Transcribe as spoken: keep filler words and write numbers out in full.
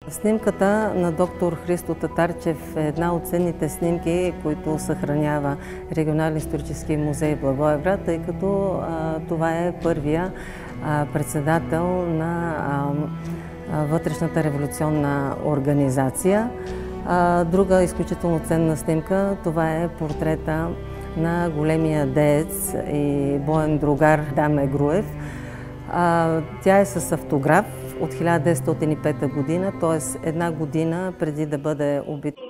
Снимката на доктор Христо Татарчев е една от ценните снимки, които съхранява Регионален исторически музей Благоевград, тъй като а, това е първия а, председател на а, вътрешната революционна организация. А, друга изключително ценна снимка, това е портрета на големия деец и боен другар Даме Груев. А, тя е с автограф от хиляда деветстотин и пета година, т.е. една година преди да бъде убит.